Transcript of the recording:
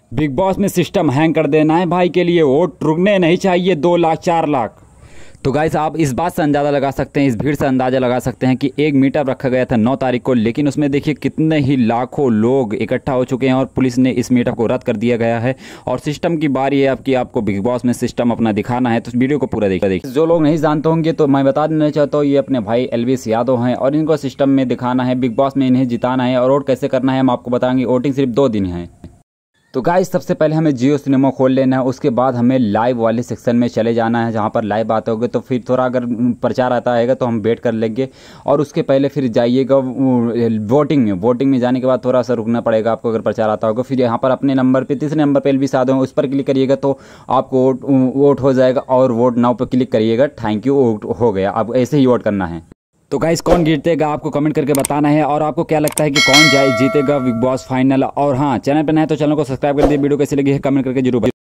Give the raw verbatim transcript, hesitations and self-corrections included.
Big Boss में system hang कर देना है भाई के लिए वोट रुकने नहीं चाहिए दो लाख चार लाख। तो गाइस आप इस बात से अंदाज़ा लगा सकते हैं, इस भीड़ से अंदाज़ा लगा सकते हैं कि एक मीटअप रखा गया था नौ तारीख को, लेकिन उसमें देखिए कितने ही लाखों लोग इकट्ठा हो चुके हैं और पुलिस ने इस मीटअप को रद्द कर दिया गया है। और सिस्टम की बारी है अब कि आपको बिग बॉस में सिस्टम अपना दिखाना है, तो इस वीडियो को पूरा देखा देखिए। जो लोग नहीं जानते होंगे तो मैं बता देना चाहता हूँ, ये अपने भाई एलविस यादव हैं और इनको सिस्टम में दिखाना है, बिग बॉस में इन्हें जिताना है। और वोट कैसे करना है हम आपको बताएंगे। वोटिंग सिर्फ दो दिन है। तो गाइस सबसे पहले हमें जियो सिनेमा खोल लेना है, उसके बाद हमें लाइव वाले सेक्शन में चले जाना है जहां पर लाइव आते होंगे। तो फिर थोड़ा अगर प्रचार आता है तो हम वेट कर लेंगे और उसके पहले फिर जाइएगा वोटिंग में। वोटिंग में जाने के बाद थोड़ा सा रुकना पड़ेगा आपको अगर प्रचार आता होगा। फिर यहाँ पर अपने नंबर पे तीसरे नंबर पे एलविस यादव उस पर क्लिक करिएगा तो आपको वोट वोट हो जाएगा और वोट नाउ पर क्लिक करिएगा। थैंक यू, वोट हो गया। अब ऐसे ही वोट करना है। तो गाइस कौन जीतेगा आपको कमेंट करके बताना है और आपको क्या लगता है कि कौन जाए जीतेगा बिग बॉस फाइनल। और हाँ, चैनल पर नए तो चैनल को सब्सक्राइब कर दिए। वीडियो कैसी लगी है कमेंट करके जरूर।